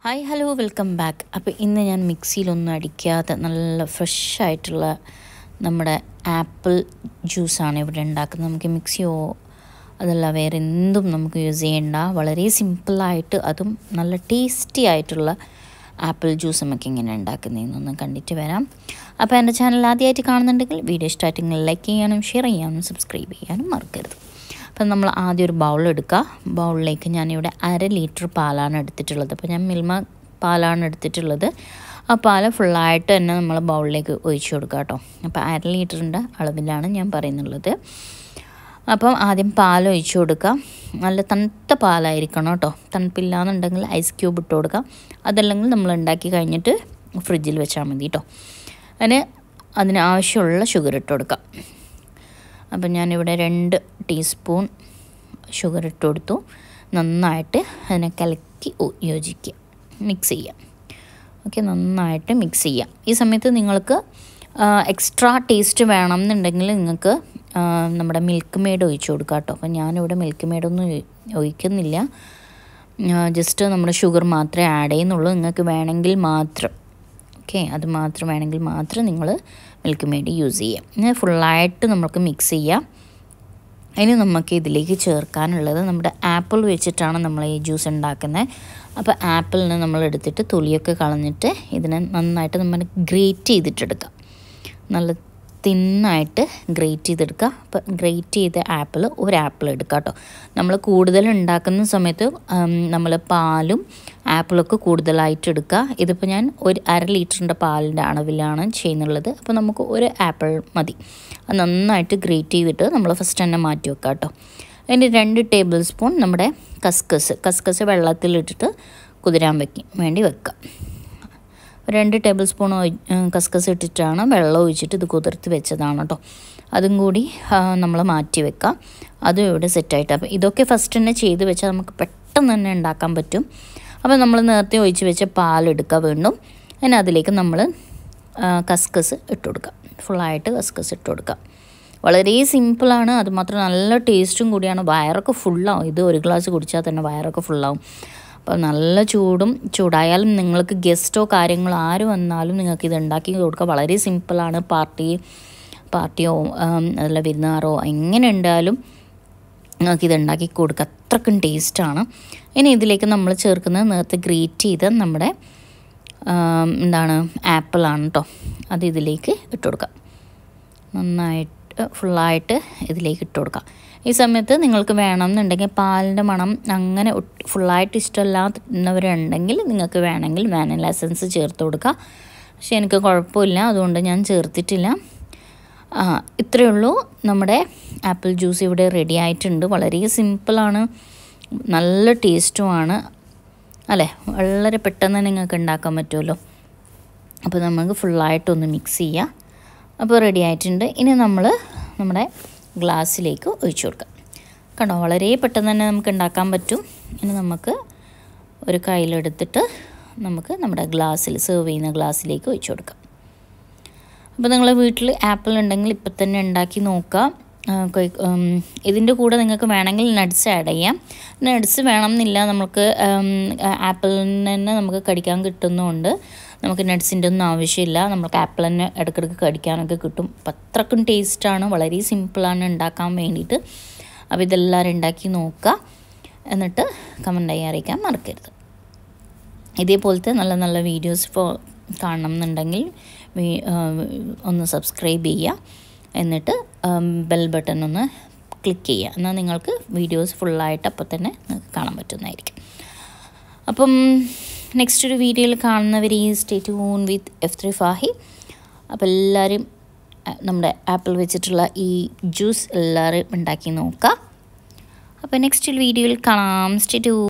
Hi hello welcome back. അപ്പോൾ ഇന്ന് ഞാൻ മിക്സിയിലൊന്നും അടിക്കാതെ നല്ല ഫ്രഷ് ആയിട്ടുള്ള നമ്മുടെ ആപ്പിൾ ജ്യൂസാണ് ഇവിടെ ഉണ്ടാക്കുന്നത്. നമുക്ക് മിക്സിയോ അതല്ല വേറെ എന്തും നമുക്ക് യൂസ് ചെയ്യേണ്ട, വളരെ സിമ്പിളായിട്ട് അതും നല്ല ടേസ്റ്റി ആയിട്ടുള്ള ആപ്പിൾ ജ്യൂസ് നമുക്ക് ഇങ്ങനെ ഉണ്ടാക്കുന്നതെന്നൊന്ന് കണ്ടിട്ട് വരാം. അപ്പോൾ എൻ്റെ ചാനൽ ആദ്യമായിട്ട് കാണുന്നുണ്ടെങ്കിൽ വീഡിയോ ഇഷ്ടമായിട്ടെങ്കിൽ ലൈക്ക് ചെയ്യാനും ഷെയർ ചെയ്യാനും സബ്സ്ക്രൈബ് ചെയ്യാനും മറക്കരുത്. അപ്പം നമ്മൾ ആദ്യം ഒരു ബൗൾ എടുക്കുക. ബൗളിലേക്ക് ഞാനിവിടെ 1/2 ലിറ്റർ പാലാണ് എടുത്തിട്ടുള്ളത്. അപ്പോൾ ഞാൻ മിൽമ പാലാണ് എടുത്തിട്ടുള്ളത്. ആ പാല് ഫുള്ളായിട്ട് തന്നെ നമ്മൾ ബൗളിലേക്ക് ഒഴിച്ചു കൊടുക്കുക കേട്ടോ. അപ്പോൾ 1/2 ലിറ്ററിൻ്റെ അളവിലാണ് ഞാൻ പറയുന്നുള്ളത്. അപ്പം ആദ്യം പാൽ ഒഴിച്ചു കൊടുക്കുക. നല്ല തണുത്ത പാലായിരിക്കണം കേട്ടോ. തണുപ്പില്ലാന്നുണ്ടെങ്കിൽ ഐസ് ക്യൂബ് ഇട്ട് കൊടുക്കുക. അതല്ലെങ്കിൽ നമ്മൾ ഉണ്ടാക്കി കഴിഞ്ഞിട്ട് ഫ്രിഡ്ജിൽ വെച്ചാൽ മതി കേട്ടോ. അതിന് ആവശ്യമുള്ള ഷുഗർ ഇട്ട് കൊടുക്കുക. അപ്പം ഞാനിവിടെ 2 ടീസ്പൂൺ ഷുഗർ ഇട്ട് കൊടുത്തു. നന്നായിട്ട് അതിനെ കലക്കി യോജിക്കുക, മിക്സ് ചെയ്യാം. ഓക്കെ, നന്നായിട്ട് മിക്സ് ചെയ്യാം. ഈ സമയത്ത് നിങ്ങൾക്ക് എക്സ്ട്രാ ടേസ്റ്റ് വേണം എന്നുണ്ടെങ്കിൽ നിങ്ങൾക്ക് നമ്മുടെ മിൽക്ക് മെയ്ഡ് ഒഴിച്ചു കൊടുക്കാം കേട്ടോ. അപ്പം ഞാനിവിടെ മിൽക്ക് മെയ്ഡൊന്നും ഒഴിക്കുന്നില്ല, ജസ്റ്റ് നമ്മുടെ ഷുഗർ മാത്രമേ ആഡ് ചെയ്യുന്നുള്ളൂ. നിങ്ങൾക്ക് വേണമെങ്കിൽ മാത്രം, ഓക്കെ, അത് മാത്രം വേണമെങ്കിൽ മാത്രം നിങ്ങൾ മിൽക്ക് മെയ്ഡ് യൂസ് ചെയ്യാം. ഇങ്ങനെ ഫുള്ളായിട്ട് നമുക്ക് മിക്സ് ചെയ്യാം. ഇനി നമുക്ക് ഇതിലേക്ക് ചേർക്കാനുള്ളത് നമ്മുടെ ആപ്പിൾ വെച്ചിട്ടാണ് നമ്മൾ ഈ ജ്യൂസ് ഉണ്ടാക്കുന്നത്. അപ്പോൾ ആപ്പിളിനെ നമ്മൾ എടുത്തിട്ട് തൊലിയൊക്കെ കളഞ്ഞിട്ട് ഇതിനെ നന്നായിട്ട് നമ്മൾ ഗ്രേറ്റ് ചെയ്തിട്ടെടുക്കാം. നല്ല തിന്നായിട്ട് ഗ്രേറ്റ് ചെയ്തെടുക്കുക. അപ്പോൾ ഗ്രേറ്റ് ചെയ്ത ഒരു ആപ്പിൾ എടുക്കുക കേട്ടോ. നമ്മൾ കൂടുതൽ ഉണ്ടാക്കുന്ന സമയത്ത് നമ്മൾ പാലും ആപ്പിളൊക്കെ കൂടുതലായിട്ട് എടുക്കുക. ഇതിപ്പോൾ ഞാൻ 1/2 ലിറ്ററിൻ്റെ പാലിൻ്റെ അളവിലാണ് ചെയ്യുന്നുള്ളത്. അപ്പോൾ നമുക്ക് ഒരു ആപ്പിൾ മതി. അത് നന്നായിട്ട് ഗ്രേറ്റ് ചെയ്തിട്ട് നമ്മൾ ഫസ്റ്റ് തന്നെ മാറ്റി വെക്കുക കേട്ടോ. അതിന് 2 ടേബിൾ സ്പൂൺ നമ്മുടെ കസ്കസ് വെള്ളത്തിലിട്ടിട്ട് കുതിരാൻ വേണ്ടി വെക്കുക. 2 ടേബിൾ സ്പൂൺ കസ്കസ് ഇട്ടിട്ടാണ് വെള്ളം ഒഴിച്ചിട്ട് ഇത് കുതിർത്ത് വെച്ചതാണ് കേട്ടോ. അതും കൂടി നമ്മൾ മാറ്റി വെക്കാം. അതും ഇവിടെ സെറ്റായിട്ട്. അപ്പോൾ ഇതൊക്കെ ഫസ്റ്റ് തന്നെ ചെയ്ത് വെച്ചാൽ നമുക്ക് പെട്ടെന്ന് തന്നെ ഉണ്ടാക്കാൻ പറ്റും. അപ്പോൾ നമ്മൾ നേരത്തെ ഒഴിച്ച് വെച്ച പാലെടുക്കുക വീണ്ടും. അതിലേക്ക് നമ്മൾ കസ്കസ് ഇട്ട് കൊടുക്കുക. ഫുള്ളായിട്ട് കസ്കസ് ഇട്ട് കൊടുക്കുക. വളരെ സിമ്പിളാണ്, അതുമാത്രം നല്ല ടേസ്റ്റും കൂടിയാണ്. വയറൊക്കെ ഫുള്ളാവും. ഇത് 1 ഗ്ലാസ് കുടിച്ചാൽ തന്നെ വയറൊക്കെ ഫുള്ളാവും. അപ്പോൾ നല്ല ചൂടായാലും നിങ്ങൾക്ക് ഗസ്റ്റോ കാര്യങ്ങളോ ആര് വന്നാലും നിങ്ങൾക്ക് ഇത് ഉണ്ടാക്കി കൊടുക്കുക. വളരെ സിമ്പിളാണ്. പാർട്ടിയോ അതല്ല വിരുന്നാറോ എങ്ങനെ ഉണ്ടായാലും നിങ്ങൾക്ക് ഇത് ഉണ്ടാക്കി കൊടുക്കുക. അത്രക്കും ടേസ്റ്റാണ്. ഇനി ഇതിലേക്ക് നമ്മൾ ചേർക്കുന്നത് നേരത്തെ ഗ്രേറ്റ് ചെയ്ത നമ്മുടെ ആപ്പിളാണ് കേട്ടോ. അത് ഇതിലേക്ക് ഇട്ട് കൊടുക്കുക. നന്നായിട്ട് ഫുള്ളായിട്ട് ഇതിലേക്ക് ഇട്ട് കൊടുക്കാം. ഈ സമയത്ത് നിങ്ങൾക്ക് വേണമെന്നുണ്ടെങ്കിൽ പാലിൻ്റെ മണം അങ്ങനെ ഫുള്ളായിട്ട് ഇഷ്ടമല്ലാത്തവരുണ്ടെങ്കിൽ നിങ്ങൾക്ക് വേണമെങ്കിൽ വാനില എസൻസ് ചേർത്ത് കൊടുക്കുക. പക്ഷേ എനിക്ക് കുഴപ്പമില്ല, അതുകൊണ്ട് ഞാൻ ചേർത്തിട്ടില്ല. ഇത്രയേ ഉള്ളൂ. നമ്മുടെ ആപ്പിൾ ജ്യൂസ് ഇവിടെ റെഡി ആയിട്ടുണ്ട്. വളരെ സിമ്പിളാണ്, നല്ല ടേസ്റ്റുമാണ് അല്ലേ. വളരെ പെട്ടെന്ന് നിങ്ങൾക്ക് ഉണ്ടാക്കാൻ പറ്റുമല്ലോ. അപ്പോൾ നമുക്ക് ഫുള്ളായിട്ടൊന്ന് മിക്സ് ചെയ്യാം. അപ്പോൾ റെഡി ആയിട്ടുണ്ട്. ഇനി നമ്മൾ നമ്മുടെ ഗ്ലാസ്സിലേക്ക് ഒഴിച്ചു കൊടുക്കാം. കണ്ടോ, വളരെ പെട്ടെന്ന് തന്നെ നമുക്ക് ഉണ്ടാക്കാൻ പറ്റും. ഇനി നമുക്ക് ഒരു കയ്യിലെടുത്തിട്ട് നമുക്ക് നമ്മുടെ സെർവ് ചെയ്യുന്ന ഗ്ലാസ്സിലേക്ക് ഒഴിച്ചു കൊടുക്കാം. അപ്പോൾ നിങ്ങൾ വീട്ടിൽ ആപ്പിൾ ഉണ്ടെങ്കിൽ ഇപ്പം തന്നെ ഉണ്ടാക്കി നോക്കാം. ഇതിൻ്റെ കൂടെ നിങ്ങൾക്ക് വേണമെങ്കിൽ നട്ട്സ് ആഡ് ചെയ്യാം. നട്ട്സ് വേണമെന്നില്ല, നമുക്ക് ആപ്പിളിന് തന്നെ നമുക്ക് കടിക്കാൻ കിട്ടുന്നതുകൊണ്ട് നമുക്ക് നട്ട്സിൻ്റെ ഒന്നും ആവശ്യമില്ല. നമുക്ക് ആപ്പിൾ തന്നെ ഇടയ്ക്കിടയ്ക്ക് കടിക്കാനൊക്കെ കിട്ടും. അപ്പം അത്രക്കും ടേസ്റ്റാണ്, വളരെ സിമ്പിളാണ് ഉണ്ടാക്കാൻ വേണ്ടിയിട്ട്. അപ്പോൾ ഇതെല്ലാവരും ഉണ്ടാക്കി നോക്കുക. എന്നിട്ട് കമൻറ്റായി അറിയിക്കാൻ മറക്കരുത്. ഇതേപോലത്തെ നല്ല നല്ല വീഡിയോസ് കാണണം എന്നുണ്ടെങ്കിൽ ഒന്ന് സബ്സ്ക്രൈബ് ചെയ്യുക. എന്നിട്ട് ബെൽ ബട്ടൺ ഒന്ന് ക്ലിക്ക് ചെയ്യുക. എന്നാൽ നിങ്ങൾക്ക് വീഡിയോസ് ഫുള്ളായിട്ട് അപ്പോൾ തന്നെ കാണാൻ പറ്റുന്നതായിരിക്കും. അപ്പം നെക്സ്റ്റ് ഒരു വീഡിയോയിൽ കാണുന്നവരെ സ്റ്റേ ട്യൂൺ വിത്ത് F3 ഫാഹി. അപ്പോൾ എല്ലാവരും നമ്മുടെ ആപ്പിൾ വെച്ചിട്ടുള്ള ഈ ജ്യൂസ് എല്ലാവരും ഉണ്ടാക്കി നോക്കുക. അപ്പോൾ നെക്സ്റ്റ് വീഡിയോയിൽ കാണാം. Stay tune.